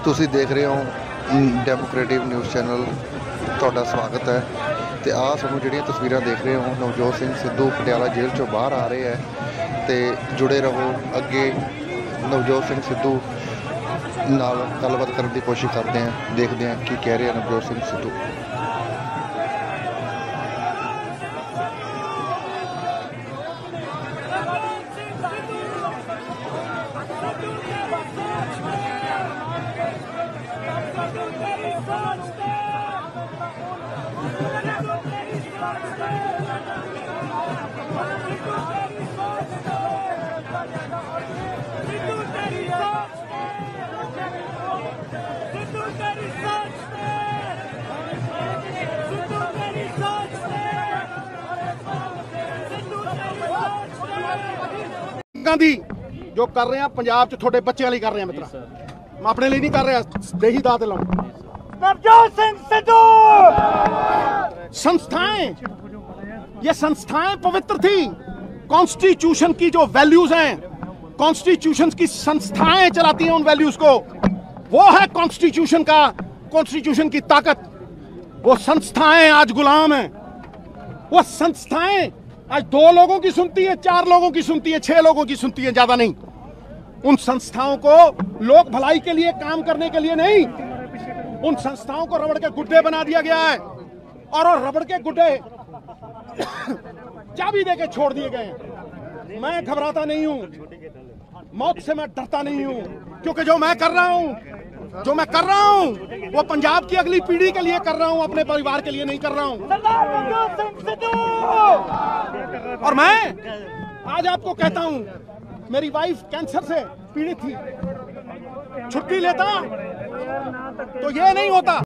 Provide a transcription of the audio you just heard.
ਤੁਸੀਂ ਦੇਖ ਰਹੇ ਹੋ ਡੈਮੋਕ੍ਰੇਟਿਵ ਨਿਊਜ਼ ਚੈਨਲ। ਤੁਹਾਡਾ ਸਵਾਗਤ ਹੈ। ਤੇ ਆਹ ਤੁਹਾਨੂੰ ਜਿਹੜੀਆਂ ਤਸਵੀਰਾਂ ਦੇਖ ਰਹੇ ਹੋ, ਨਵਜੋਤ ਸਿੰਘ ਸਿੱਧੂ ਪਟਿਆਲਾ ਜੇਲ੍ਹ ਚੋਂ ਬਾਹਰ ਆ ਰਹੇ ਹੈ ਤੇ ਜੁੜੇ ਰਹੋ। ਅੱਗੇ ਨਵਜੋਤ ਸਿੰਘ ਸਿੱਧੂ ਨਾਲ ਗੱਲਬਾਤ ਕਰਨ ਦੀ ਕੋਸ਼ਿਸ਼ ਕਰਦੇ ਹਾਂ, ਦੇਖਦੇ ਹਾਂ ਕੀ ਕਹਿ ਰਿਹਾ ਨਵਜੋਤ ਸਿੰਘ ਸਿੱਧੂ। गांधी जो कर रहे हैं पंजाब च थोड़े बच्चे वाली कर रहे हैं मित्रा, मैं अपने लिए नहीं कर रहा, देही दात लाऊं। नवजोत सिंह सिद्धू संस्थाएं, ये संस्थाएं पवित्र थी। कॉन्स्टिट्यूशन की जो वैल्यूज हैं, कॉन्स्टिट्यूशन की संस्थाएं चलाती हैं उन वैल्यूज को। वो है कॉन्स्टिट्यूशन का, कॉन्स्टिट्यूशन की ताकत। वो संस्थाएं आज गुलाम हैं। वो संस्थाएं आज 2 लोगों की सुनती है, 4 लोगों की सुनती है, 6 लोगों की सुनती है, ज्यादा नहीं। उन संस्थाओं को लोक भलाई के लिए काम करने के लिए नहीं, उन संस्थाओं को रबड़ के गुड्डे बना दिया गया है। और रबड़ के गुड्डे चाबी देके छोड़ दिए गए हैं। मैं घबराता नहीं हूं, मौत से मैं डरता नहीं हूं, क्योंकि जो मैं कर रहा हूं वो पंजाब की अगली पीढ़ी के लिए कर रहा हूं, अपने परिवार के लिए नहीं कर रहा हूं। और मैं आज आपको कहता हूं, मेरी वाइफ कैंसर से पीड़ित थी, छुट्टी लेता तो ये नहीं होता।